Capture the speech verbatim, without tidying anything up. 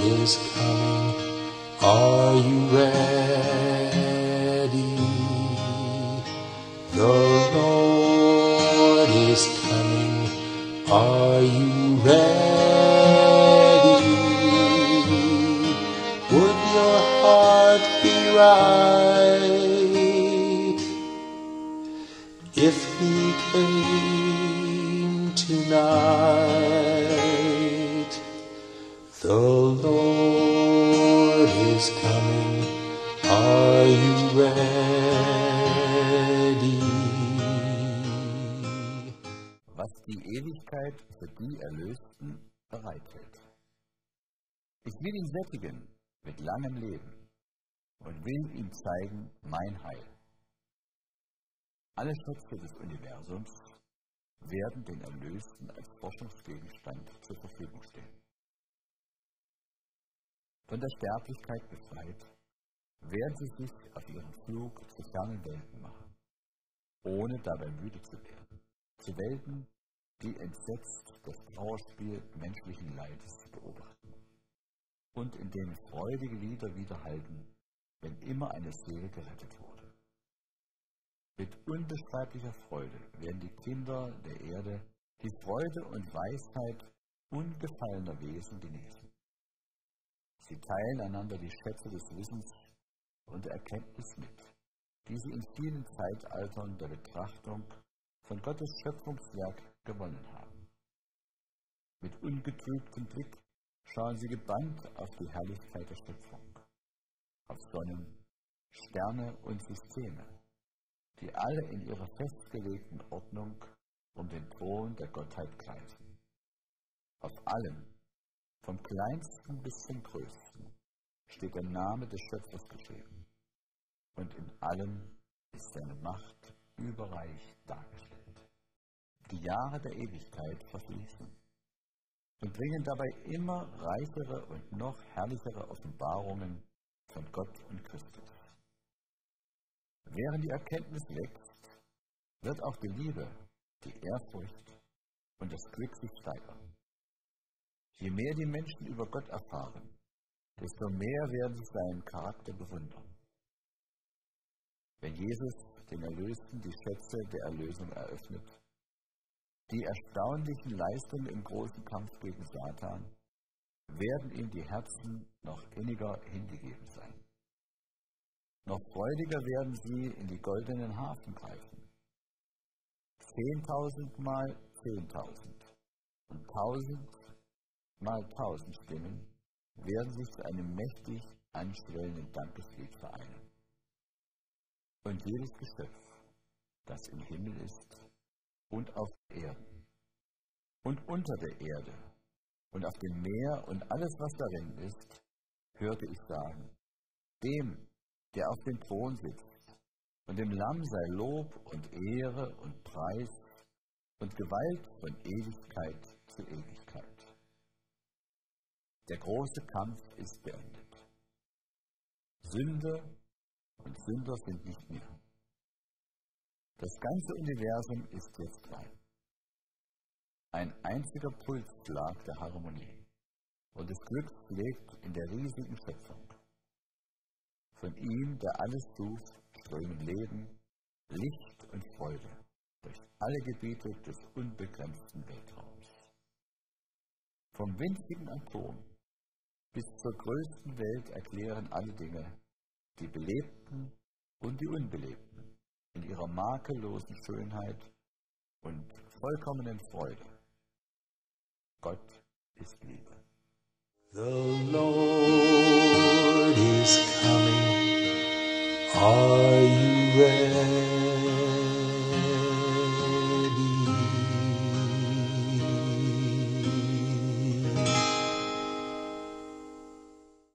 is coming. Are you ready? The Lord is coming. Are you ready? Would your heart be right if he came tonight? The Lord is coming. Are you ready? Was die Ewigkeit für die Erlösten bereithält. Ich will ihn sättigen mit langem Leben und will ihm zeigen mein Heil. Alle Schätze des Universums werden den Erlösten als Forschungsgegenstand zur Verfügung stehen. Von der Sterblichkeit befreit, werden sie sich auf ihren Flug zu fernen Welten machen, ohne dabei müde zu werden, zu Welten, die entsetzt das Trauerspiel menschlichen Leides beobachten und in denen freudige Lieder widerhallen, wenn immer eine Seele gerettet wurde. Mit unbeschreiblicher Freude werden die Kinder der Erde die Freude und Weisheit ungefallener Wesen genießen. Sie teilen einander die Schätze des Wissens und der Erkenntnis mit, die sie in vielen Zeitaltern der Betrachtung von Gottes Schöpfungswerk gewonnen haben. Mit ungetrübtem Blick schauen sie gebannt auf die Herrlichkeit der Schöpfung, auf Sonnen, Sterne und Systeme, die alle in ihrer festgelegten Ordnung um den Thron der Gottheit kreisen. Auf allem, vom Kleinsten bis zum Größten, steht der Name des Schöpfers geschrieben, und in allem ist seine Macht überreich dargestellt. Die Jahre der Ewigkeit verfließen und bringen dabei immer reichere und noch herrlichere Offenbarungen von Gott und Christus. Während die Erkenntnis wächst, wird auch die Liebe, die Ehrfurcht und das Glück sich steigern. Je mehr die Menschen über Gott erfahren, desto mehr werden sie seinen Charakter bewundern. Wenn Jesus den Erlösten die Schätze der Erlösung eröffnet, die erstaunlichen Leistungen im großen Kampf gegen Satan, werden ihm die Herzen noch inniger hingegeben sein. Noch freudiger werden sie in die goldenen Hafen greifen. Zehntausend mal zehntausend und tausend mal tausend Stimmen werden sich zu einem mächtig anschwellenden Dankeslied vereinen. Und jedes Geschöpf, das im Himmel ist und auf Erden und unter der Erde und auf dem Meer und alles, was darin ist, hörte ich sagen, dem, der auf dem Thron sitzt, und dem Lamm sei Lob und Ehre und Preis und Gewalt von Ewigkeit zu Ewigkeit. Der große Kampf ist beendet. Sünde und Sünder sind nicht mehr. Das ganze Universum ist jetzt rein. Ein einziger Pulsschlag der Harmonie und des Glücks lebt in der riesigen Schöpfung. Von ihm, der alles schuf, strömen Leben, Licht und Freude durch alle Gebiete des unbegrenzten Weltraums. Vom winzigen Atom bis zur größten Welt erklären alle Dinge, die Belebten und die Unbelebten, in ihrer makellosen Schönheit und vollkommenen Freude. Gott ist Liebe.